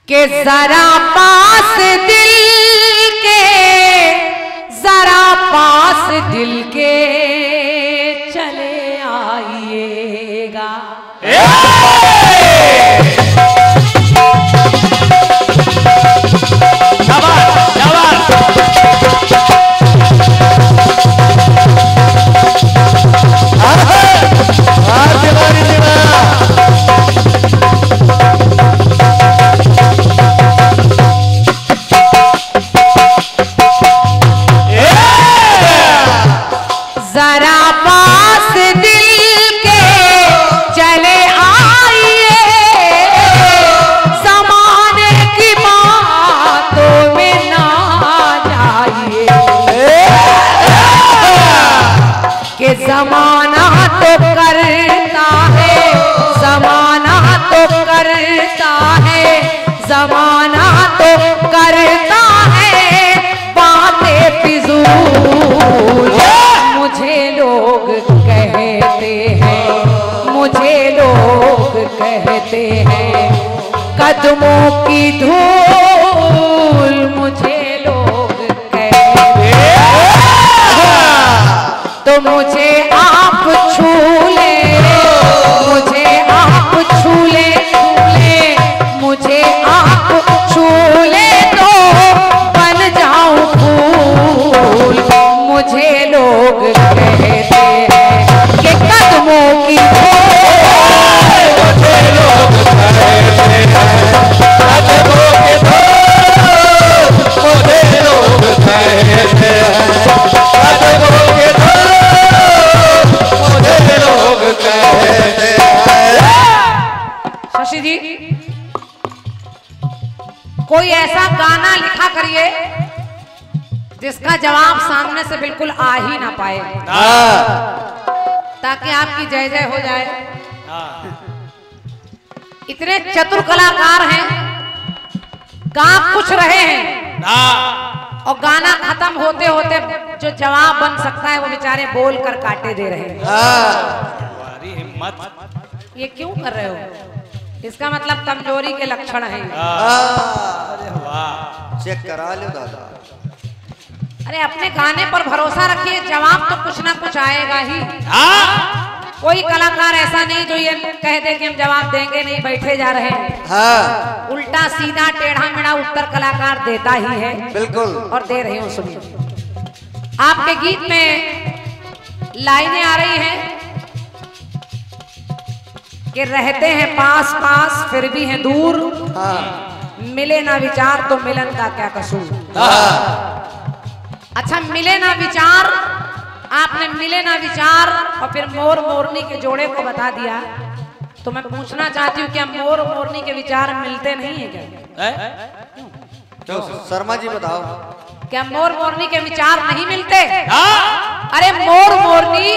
के जरा पास दिल के, जरा पास दिल के चले आइएगा। जरा पास दिल के चले आइए, ज़माने की बातों में ना जाइए, कि ज़माना तो करता है, ज़माना तो करता है, ज़माना तो करता है बातें फिजूल। मुझे लोग कहते हैं, मुझे लोग कहते हैं कदमों की धूल, मुझे लोग कहते हैं, तो मुझे आप छू ले, मुझे आप छू ले, मुझे आप छू ले तो बन जाऊं फूल। मुझे लोग कहते हैं कि कदमों की धूल, मुझे लोग कहते हैं कदमों की धूल, मुझे लोग कहते हैं कदमों की धूल, मुझे लोग कहते हैं। शशि जी, कोई ऐसा गाना लिखा करिए जिसका जवाब सामने से बिल्कुल आ ही ना पाए, ताकि आपकी जय जय हो जाए। इतने चतुर कलाकार हैं, गा कुछ रहे हैं और गाना खत्म होते होते जो जवाब बन सकता है वो बेचारे बोल कर काटे दे रहे हैं। ये क्यों कर रहे हो? इसका मतलब कमजोरी के लक्षण है। चेक करा लो दादा। अरे अपने गाने पर भरोसा रखिए, जवाब तो कुछ ना कुछ आएगा ही। कोई कलाकार ऐसा नहीं जो ये कह दे कि हम जवाब देंगे नहीं, बैठे जा रहे हैं। उल्टा सीधा टेढ़ा मेढ़ा उत्तर कलाकार देता ही है। बिल्कुल। और दे रही हूँ, सुनिए। आपके गीत में लाइनें आ रही हैं कि रहते हैं पास पास फिर भी हैं दूर, मिले ना विचार तो मिलन का क्या कसूर। अच्छा, मिले ना विचार, आपने मिले ना विचार और फिर मोर मोरनी के जोड़े को बता दिया, तो मैं पूछना चाहती हूँ क्या मोर मोरनी के विचार मिलते नहीं है क्या? तो शर्मा जी बताओ, क्या मोर मोरनी के विचार नहीं मिलते? अरे मोर मोरनी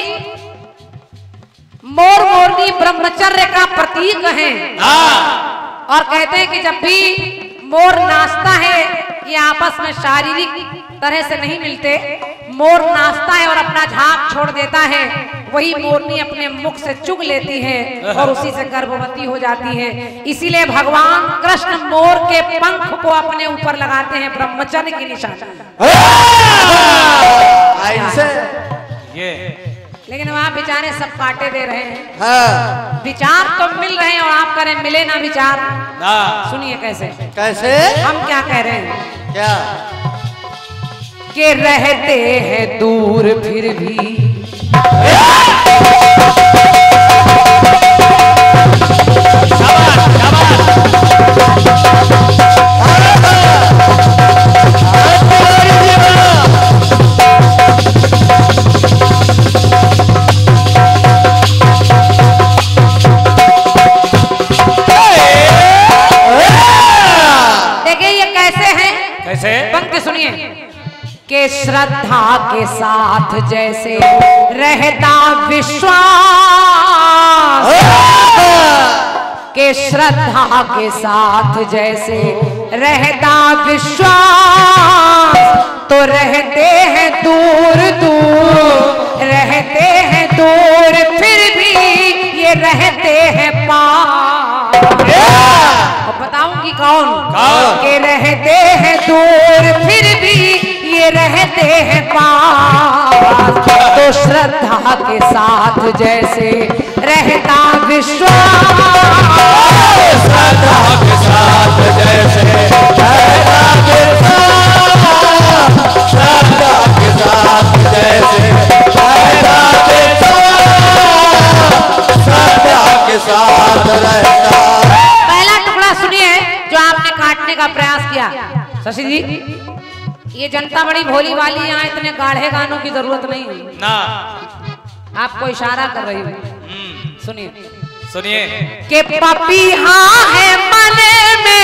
ब्रह्मचर्य का प्रतीक है, और कहते हैं कि जब भी मोर नाचता है, ये आपस में शारीरिक तरह से नहीं मिलते। मोर नाचता है और अपना झाग छोड़ देता है, वही मोरनी अपने मुख से चुग लेती है और उसी से गर्भवती हो जाती है। इसीलिए भगवान कृष्ण मोर के पंख को अपने ऊपर लगाते हैं, ब्रह्मचर्य की निशानी। लेकिन वहाँ बेचारे सब काटे दे रहे हैं। विचार तो मिल रहे हैं और आप करें मिले ना विचार। सुनिए कैसे कैसे हम क्या कह रहे हैं, क्या कि रहते हैं दूर फिर भी के श्रद्धा के साथ जैसे रहता विश्वास, के श्रद्धा के साथ जैसे रहता विश्वास, तो रहते हैं दूर दूर, रहते हैं दूर फिर भी ये रहते हैं पास। बताऊंगी कौन के रहते हैं दूर फिर भी ये रहते हैं पास, तो श्रद्धा के साथ जैसे रहता विश्वास, श्रद्धा के साथ जैसे रहता विश्वास, श्रद्धा के साथ जैसे रहता विश्वास, श्रद्धा के साथ रहता। पहला टुकड़ा सुनिए जो आपने काटने का प्रयास किया। शशि जी, ये जनता बड़ी भोली वाली, यहाँ इतने गाढ़े गानों की जरूरत नहीं हुई ना, आपको इशारा कर रही हूँ। सुनिए सुनिए कि पपीहा है मन में,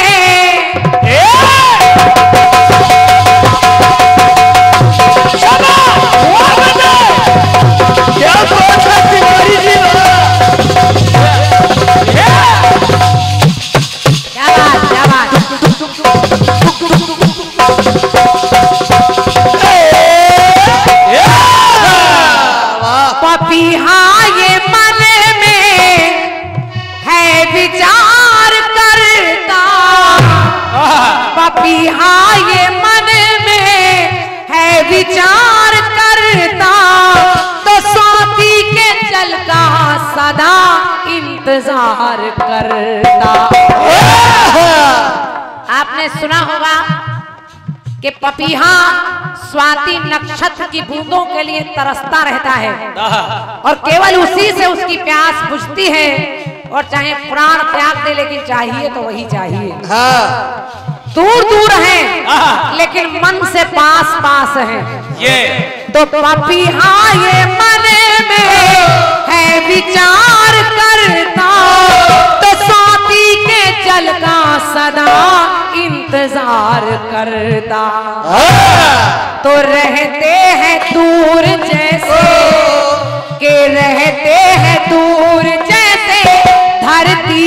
क्या बात है तिवारी जी, क्या बात क्या बात। पपीहा ये मन में है विचार करता, पपीहा ये मन में है विचार करता, तो स्वाति के जल का सदा इंतजार करता। आपने सुना होगा कि पपीहा स्वाति नक्षत्र की बूंदों के लिए तरसता रहता है और केवल उसी से उसकी प्यास बुझती है, और चाहे प्राण त्याग दे लेकिन चाहिए तो वही चाहिए। दूर दूर है लेकिन मन से पास पास है। ये तो पपीहा ये मन में है विचार करता, तो स्वाति के जल का सदा इंतजार करता, तो रहते हैं दूर जैसे के रहते हैं दूर जैसे धरती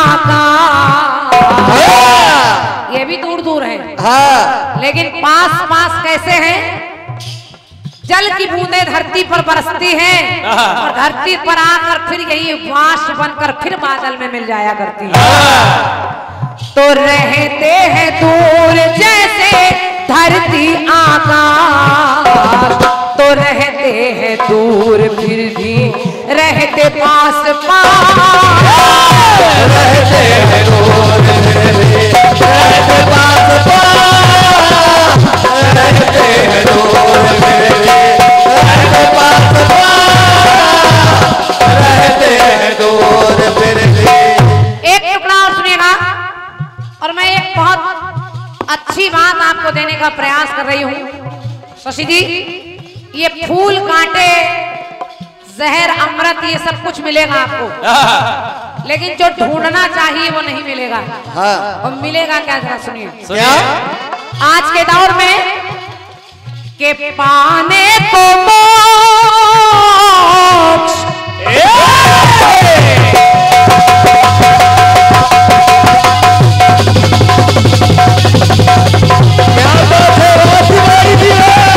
आकाश। ये भी दूर दूर है लेकिन पास पास कैसे हैं? जल की बूंदें धरती पर बरसती हैं और धरती पर आकर फिर यही वाष्प बनकर फिर बादल में मिल जाया करती है। तो रहते हैं दूर जैसे धरती आकाश, तो रहते हैं दूर फिर भी रहते पास पास, रहते हैं दूर रहते पास पास, रहते हैं दूर रहते पास पास, रहते हैं दूर फिर भी। एक टुकड़ा और सुनिएगा, और मैं एक बहुत अच्छी बात आपको देने का प्रयास कर रही हूँ। शशि जी, ये फूल कांटे जहर अमृत ये सब कुछ मिलेगा आपको, लेकिन जो ढूंढना चाहिए वो नहीं मिलेगा। और मिलेगा क्या, जरा सुनिए। क्या? आज के दौर में के पाने को मोक्ष, क्या बात है तिवारी जी,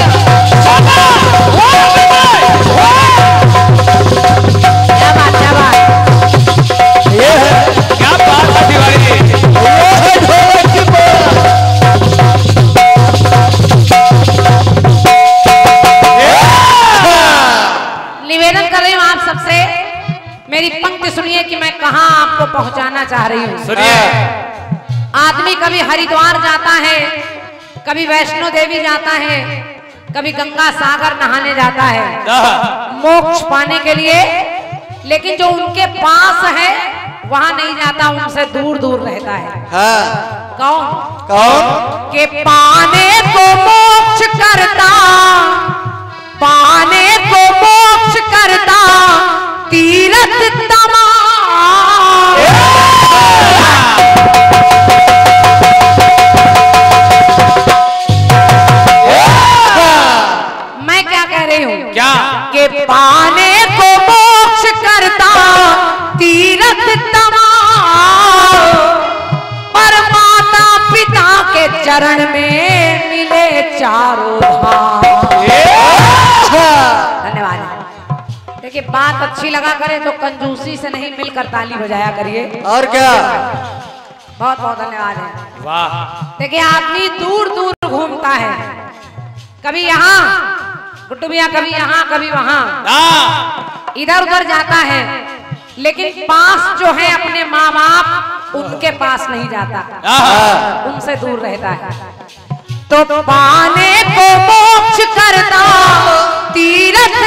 क्या बात क्या बात। ये है क्या बात है तिवारी जी, निवेदन कर रही हूँ आप सबसे, मेरी पंक्ति सुनिए कि मैं कहाँ आपको पहुंचाना चाह रही हूँ। सुनिए। आदमी कभी हरिद्वार जाता है, कभी वैष्णो देवी जाता है, कभी गंगा सागर नहाने जाता है मोक्ष पाने के लिए, लेकिन जो उनके पास है वहां नहीं जाता, उनसे दूर दूर रहता है। कौन कौन? के पाने को मोक्ष करता, पाने को मोक्ष करता तीरथ तमाम। मैं क्या कह रही हूँ? क्या? के पाने को मोक्ष करता तीरथ तमाम, पर माता पिता के चरण में मिले चारों धाम। धन्यवाद। देखिए, बात अच्छी लगा करे तो कंजूसी से नहीं, मिलकर ताली बजाया करिए। और क्या? बहुत बहुत धन्यवाद है। वाह। देखिए आदमी दूर दूर घूमता है, कभी यहाँ गुड्डू भैया, कभी यहाँ कभी वहाँ, इधर उधर जाता है, लेकिन पास जो है अपने माँ बाप उनके पास नहीं जाता, उनसे दूर रहता है। तो पाने को मोक्ष करता तीरथ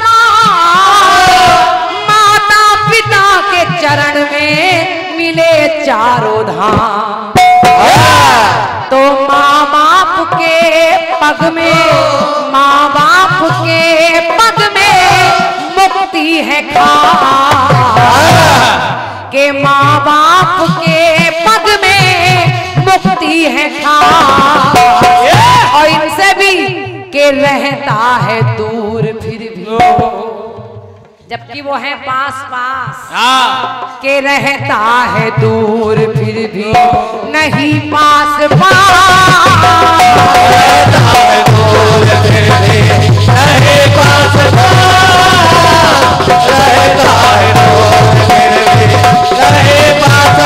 तमाम, माता पिता के चरण में मिले चारों धाम। तो माँ बाप के पग में, माँ बाप के पग में मुक्ति है खास, के माँ बाप के पग में मुक्ति है खास। और इनसे भी के रहता है दूर फिर भी, जबकि वो है पास पास, के रहता है दूर फिर भी नहीं पास पास, रहता है दूर फिर भी नहीं पास पास, रहता है दूर फिर भी नहीं पास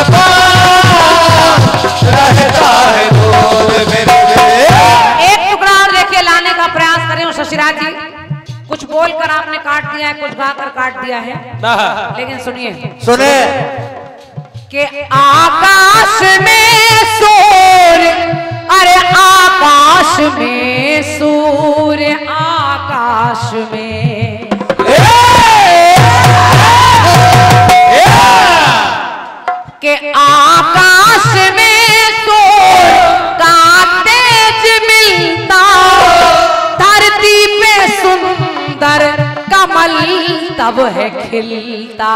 पास, रहता है दूर फिर भी। एक टुकड़ा और देखिए लाने का प्रयास करें शशिराज जी। कुछ बोलकर आपने काट दिया है, कुछ गाकर काट दिया है, लेकिन सुनिए, सुने कि आकाश में सूर्य, अरे आकाश में सूर्य, आकाश में के आकाश में सूर्य का तेज मिलता, धरती पे सुंदर कमल तब है खिलता।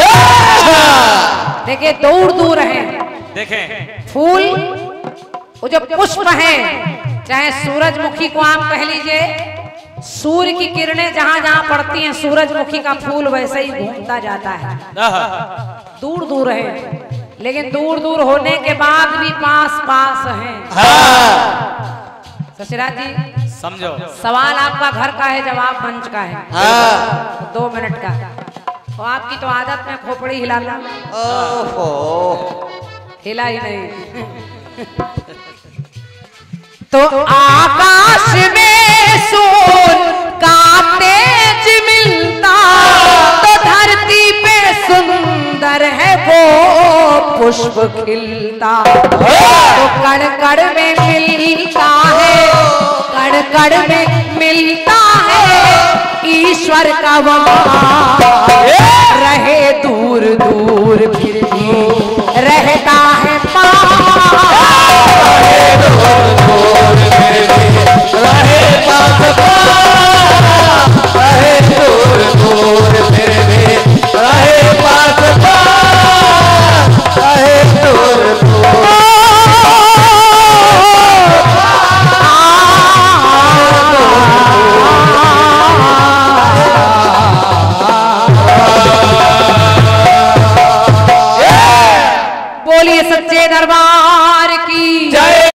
देखिए दूर दूर है, देखें फूल, वो जो पुष्प है, चाहे सूरजमुखी को आप कह लीजिए, सूर्य की किरणें जहां जहां पड़ती हैं, सूरजमुखी का फूल वैसे ही घूमता जाता है। दूर दूर है, लेकिन दूर दूर होने के बाद भी पास पास है। शशिराज जी समझो, सवाल आपका घर का है, जवाब मंच का है। 2 मिनट का। तो आपकी तो आदत में खोपड़ी हिलाना, हिला ही नहीं। तो आकाश में सूर्य का तेज मिलता, तो धरती पे सुंदर है वो पुष्प खिलता। तो कण कण में मिलता है, कण कण में मिलता है ईश्वर का वास, रहे दूर दूर फिर भी रहे